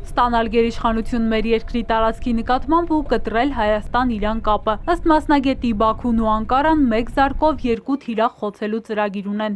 Ստանալ գերիշխանություն մեր երկրի տարածքի նկատմամբ ու կտրել Հայաստան-Իրան կապը։ Ըստ մասնագետի Բաքուն ու Անկարան մեկ զարկով երկու թիրախ խոցելու ծրագիր ունեն։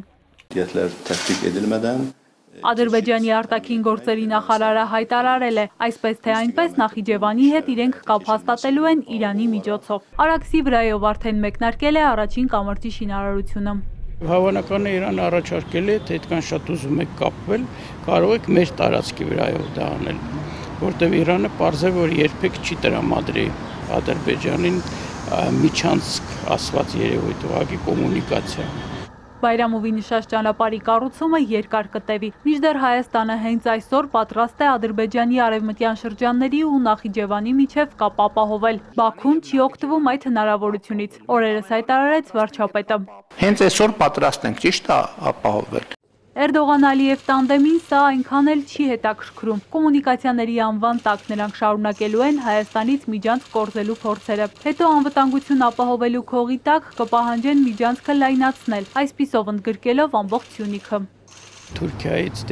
Ադրբեջանի արտաքին գործերի նախարարը հայտարարել է, այսպես թե այնպես Նախիջևանի հետ իրենք կապ հաստատելու են Իրանի միջոցով։ Արաքսի վրայով արդեն մեկնարկել է առաջին կամրջի շինարարությունը։ Հավանական է Իրանը առաջարկել է, թե այդքան շատ ուզում եք կապվել, կարող եք մեր տարածքի վրայով դա անել, որտեղ Իրանը պարզ է, որ երբեք չի տրամադրի Ադրբեջանին միջանցք ասված երևույթ, ուղղակի կոմունիկացիա։ Բայրամովի նշած ճանապարհի կառուցումը երկար կտևի, մինչդեռ Հայաստանը հենց այսօր պատրաստ է Ադրբեջանի արևմտյան շրջանների ու Նախիջևանի միջև կապ ապահովել։ Բաքուն չի օգտվում այդ հնարավորությունից, օրերս հայտարարեց վարչապետը։ Հենց այսօր պատրաստ ենք ճիշտ ապահովել։ Էրդողան-Ալիև տանդեմին սա այնքան էլ չի հետաքրքրում։ Կոմունիկացիաների անվան տակ նրանք շարունակելու են Հայաստանից միջանցք կորզելու փորձերը։ Հետո անվտանգություն ապահովելու քողի տակ կպահանջեն միջանցքը լայնացնել, այսպիսով ընդգրկելով ամբողջ Սյունիքը։ Թուրքիայից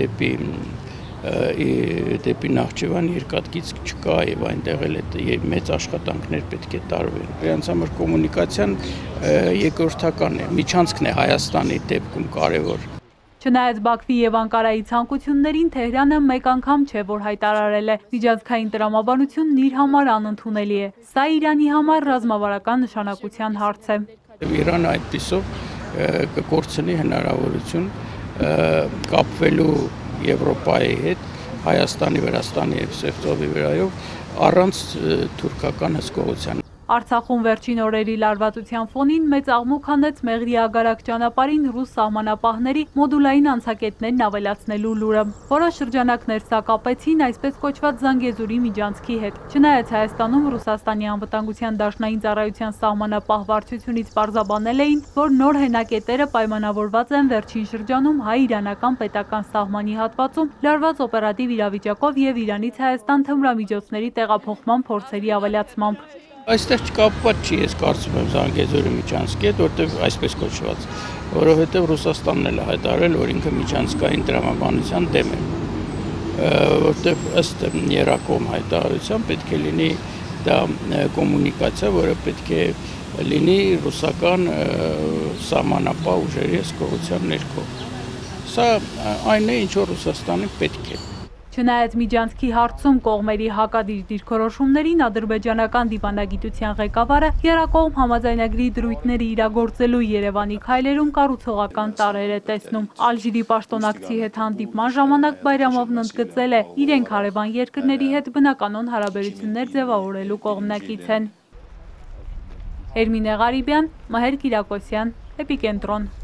դեպի Նախճեվան երկաթգիծ չկա եւ այնտեղ էլ մեծ աշխատանքներ պետք է տարվեն։ Իրանց համար կոմունիկացիան երկրորդական է, միջանցքն է Հայաստանի դեպքում կարևոր։ Չնայած Բաքվի եւ Անկարայի ցանկություններին Թեհրանը մեկ անգամ չէ, որ հայտարարել է, միջանցքային տրամաբանությունն իր համար անընդունելի է։ Սա Իրանի համար ռազմավարական նշանակության հարց է։ Իրանը այդպիսով կկորցնի հնարավորություն կապվելու Եվրոպայի հետ, Հայաստանի, Վրաստանի եւ Սևծովի վրայով առանց թուրքական հսկողության։ Արցախում վերջին օրերի լարվածության ֆոնին մեծ աղմուկ հանեց Մեղրի ագարակ ճանապարհին ռուս սահմանապահների մոդուլային անցակետներն ավելացնելու լուրը։ Որոշ շրջանակներ սա կապեցին այսպես կոչված Զանգեզուրի միջանցքի հետ։ Չնայած Հայաստանում Ռուսաստանի անվտանգության դաշնային ծառայության սահմանապահ վարչությունից պարզաբանել էին, որ նոր հենակետերը պայմանավորված են վերջին շրջանում հայ-իրանական պետական սահմանի հատվածում լարված օպերատիվ իրավիճակով եւ Իրանից Հայաստան թմրամիջոցների տեղափոխման փորձերի ավելացմամբ։ Այստեղ չկապված չի, ես կարծում եմ Զանգեզուրի միջանցքի հետ, որտեղ այսպես կոչված, որովհետև Ռուսաստանն էլ հայտարարել, որ ինքը միջանցքային տրամաբանության դեմ է, որտեղ ըստ երակողմ հայտարարության պետք է լինի դա կոմունիկացիա, որը պետք է լինի ռուսական սահմանապահ ուժերի հսկողության ներքո։ Սա այն է, ինչ որ Ռուսաստանի պետք է։ Չնայած միջանցքի հարցում կողմերի հակադիր դիրքորոշումներին ադրբեջանական դիվանագիտության ղեկավարը եռակողմ համաձայնագրի դրույթների իրագործելու Երևանի քայլերում կառուցողական տարրեր է տեսնում։ Ալժիրի պաշտոնակցի հետ հանդիպման ժամանակ Բայրամովն ընդգծել է, իրենք հարևան երկրների հետ բնականոն հարաբերություններ ձևավորելու կողմնակից են։ Էրմինե Ղարիբյան, Մհեր Կիրակոսյան, Էպիկենտրոն։